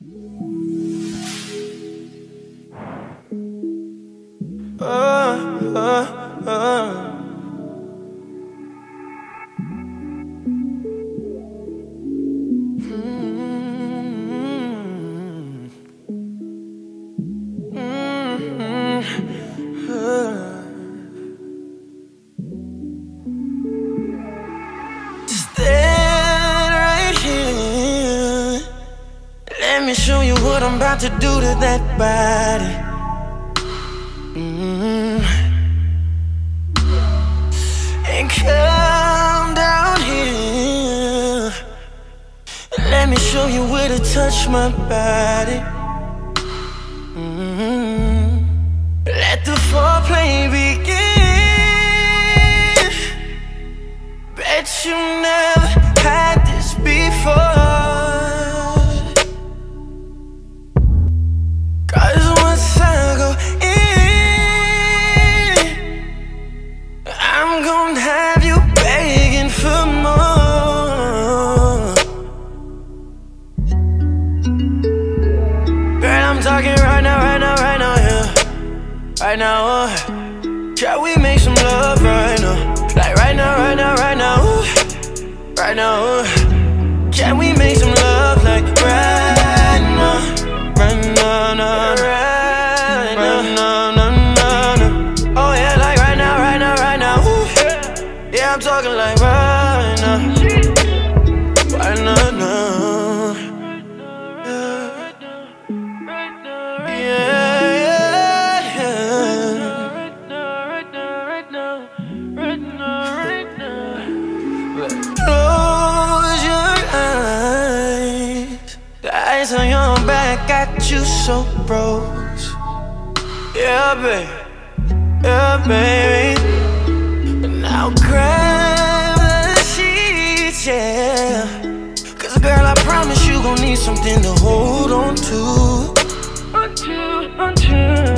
Let me show you what I'm about to do to that body. And come down here. Let me show you where to touch my body. Let the foreplay begin. Bet you never had this before. Right now, shall we make some love right now? Like right now, right now, right now, right now. Can we make some love like right now, right now, right now, oh yeah, like right now, right now, right now. Yeah, I'm talking like right now, right now. On your back, got you so rose. Yeah, baby, yeah, baby. Now grab the sheets, yeah. Cause girl, I promise you gon' need something to hold on to.